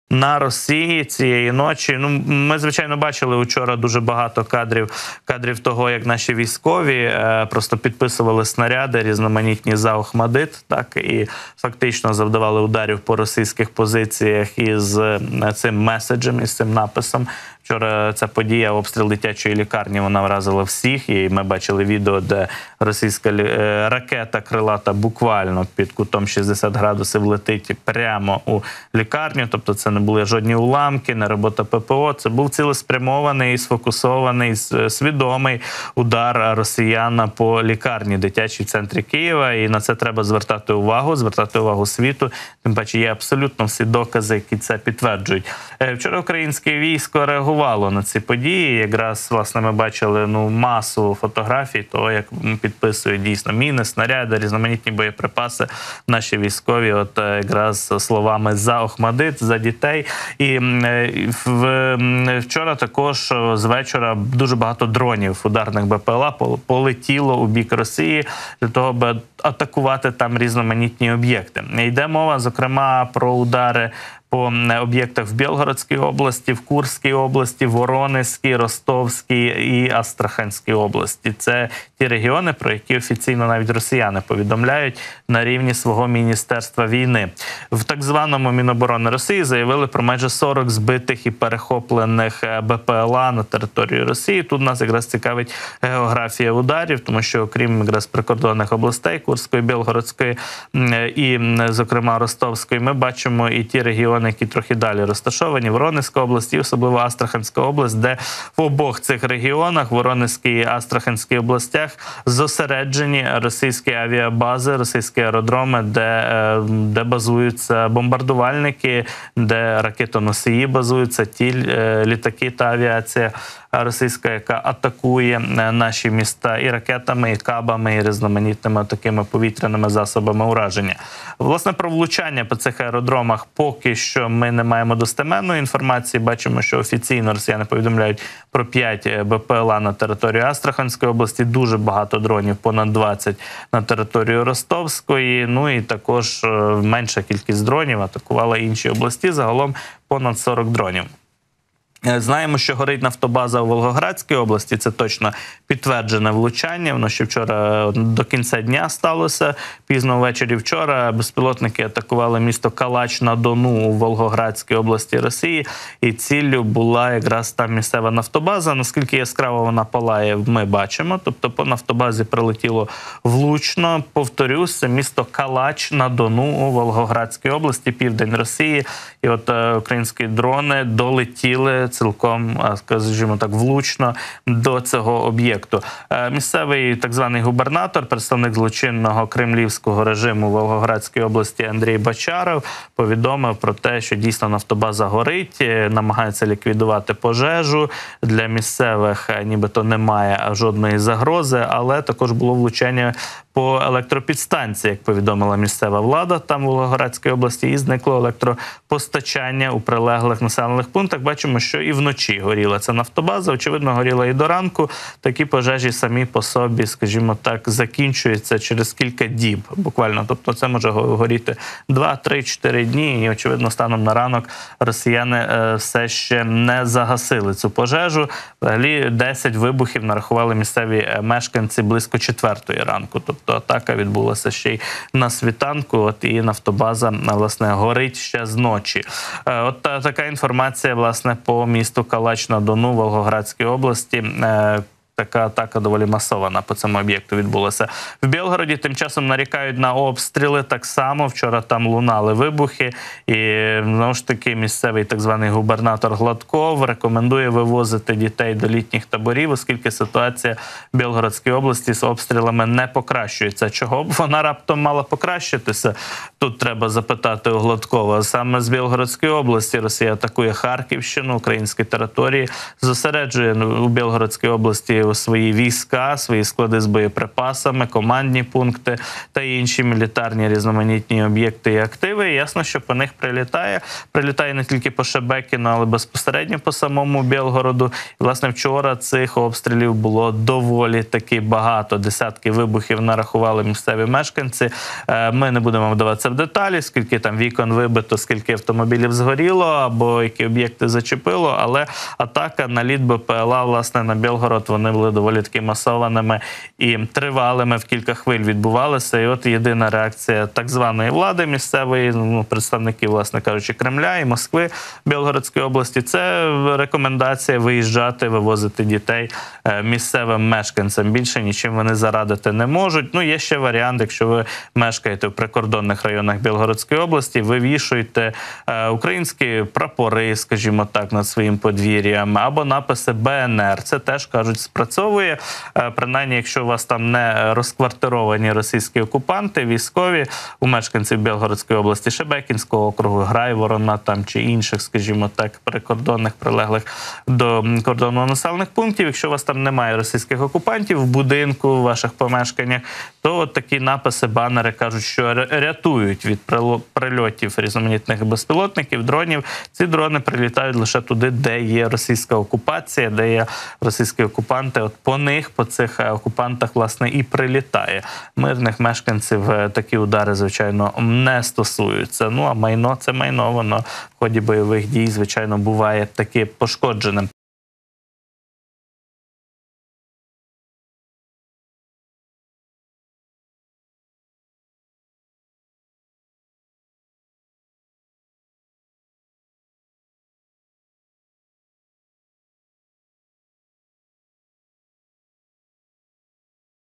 на Росії цієї ночі. Ну, ми, звичайно, бачили вчора дуже багато кадрів того, як наші військові просто підписували снаряди різноманітні за Охмадит, так, і фактично завдавали ударів по російських позиціях із цим меседжем, із цим написом. Вчора ця подія, обстріл дитячої лікарні, вона вразила всіх, і ми бачили відео, де російська ракета крилата буквально під кутом 60 градусів летить прямо у лікарню, тобто це не були жодні уламки, не робота ППО, це був цілеспрямований, сфокусований, свідомий удар росіян по лікарні дитячій в центрі Києва, і на це треба звертати увагу світу, тим паче є абсолютно всі докази, які це підтверджують. Вчора українське військо реагувало на ці події, якраз, власне, ми бачили масу фотографій того, як підписують дійсно міни, снаряди, різноманітні боєприпаси наші військові, от якраз словами «за Охмадит», «за дітей». І вчора також з вечора дуже багато дронів ударних БПЛА полетіло у бік Росії для того, аби атакувати там різноманітні об'єкти. Йде мова, зокрема, про удари по об'єктах в Білгородській області, в Курській області, Воронезькій, Ростовській і Астраханській області. Це ті регіони, про які офіційно навіть росіяни повідомляють на рівні свого Міністерства війни. В так званому Міноборони Росії заявили про майже 40 збитих і перехоплених БПЛА на території Росії. Тут нас якраз цікавить географія ударів, тому що окрім якраз прикордонних областей, Курської, Білгородської і, зокрема, Ростовської, ми бачимо і ті регіони, які трохи далі розташовані, Воронезька область і особливо Астраханська область, де в обох цих регіонах, Воронезькій і Астраханській областях, зосереджені російські авіабази, російські аеродроми, де базуються бомбардувальники, де ракетоносії базуються, ті літаки та авіація російська, яка атакує наші міста і ракетами, і кабами, і різноманітними такими повітряними засобами ураження. Власне, про влучання по цих аеродромах поки що ми не маємо достеменної інформації. Бачимо, що офіційно росіяни повідомляють про 5 БПЛА на територію Астраханської області, дуже багато дронів, понад 20 на територію Ростовської, ну і також менша кількість дронів атакувала інші області, загалом понад 40 дронів. Знаємо, що горить нафтобаза у Волгоградській області, це точно підтверджене влучання, воно ще вчора до кінця дня сталося, пізно ввечері вчора безпілотники атакували місто Калач-на-Дону у Волгоградській області Росії, і ціллю була якраз там місцева нафтобаза. Наскільки яскраво вона палає, ми бачимо, тобто по нафтобазі прилетіло влучно, повторюсь, це місто Калач-на-Дону у Волгоградській області, південь Росії, і от українські дрони долетіли цілком, скажімо так, влучно до цього об'єкту. Місцевий так званий губернатор, представник злочинного кремлівського режиму в Волгоградській області Андрій Бачаров повідомив про те, що дійсно нафтобаза горить, намагається ліквідувати пожежу. Для місцевих нібито немає жодної загрози, але також було влучання по електропідстанції, як повідомила місцева влада там у Волгоградській області, і зникло електропостачання у прилеглих населених пунктах. Бачимо, що і вночі горіла ця нафтобаза, очевидно, горіла і до ранку. Такі пожежі самі по собі, скажімо так, закінчуються через кілька діб, буквально. Тобто це може горіти 2, 3, 4 дні, і, очевидно, станом на ранок росіяни все ще не загасили цю пожежу. Взагалі 10 вибухів нарахували місцеві мешканці близько 4-ї ранку. Тобто атака відбулася ще й на світанку, і нафтобаза, власне, горить ще з ночі. От така інформація, власне, по місту Калач-на-Дону Волгоградській області. Така атака доволі масована по цьому об'єкту відбулася. В Білгороді тим часом нарікають на обстріли так само. Вчора там лунали вибухи. І, знову ж таки, місцевий так званий губернатор Гладков рекомендує вивозити дітей до літніх таборів, оскільки ситуація в Білгородській області з обстрілами не покращується. Чого б вона раптом мала покращитися? Тут треба запитати у Гладкова. Саме з Білгородської області Росія атакує Харківщину, українські території, зосереджує у Білгородській області у свої війська, свої склади з боєприпасами, командні пункти та інші мілітарні різноманітні об'єкти і активи. І ясно, що по них прилітає. Прилітає не тільки по Шебекіну, але безпосередньо по самому Білгороду. І, власне, вчора цих обстрілів було доволі таки багато. Десятки вибухів нарахували місцеві мешканці. Ми не будемо вдаватися в деталі, скільки там вікон вибито, скільки автомобілів згоріло або які об'єкти зачепило, але атака, наліт БПЛА, власне, на Білгород, вони були доволі таки масованими і тривалими, в кілька хвиль відбувалися. І от єдина реакція так званої влади місцевої, представників, власне кажучи, Кремля і Москви Білгородської області, це рекомендація виїжджати, вивозити дітей місцевим мешканцям. Більше нічим вони зарадити не можуть. Ну, є ще варіант, якщо ви мешкаєте в прикордонних районах Білгородської області, вивішуйте українські прапори, скажімо так, над своїм подвір'ям, або написи БНР. Це теж, кажуть, спрацьовує. Принаймні, якщо у вас там не розквартировані російські окупанти, військові, у мешканців Білгородської області, Шебекінського округу, Грайворона там чи інших, скажімо так, прикордонних, прилеглих до кордону населених пунктів. Якщо у вас там немає російських окупантів в будинку, в ваших помешканнях, то от такі написи, банери кажуть, що рятують від прильотів різноманітних безпілотників, дронів. Ці дрони прилітають лише туди, де є російська окупація, де є російські окупанти. От по них, по цих окупантах, власне, і прилітає. Мирних мешканців такі удари, звичайно, не стосуються. Ну, а майно – це майно, воно в ході бойових дій, звичайно, буває таки пошкодженим.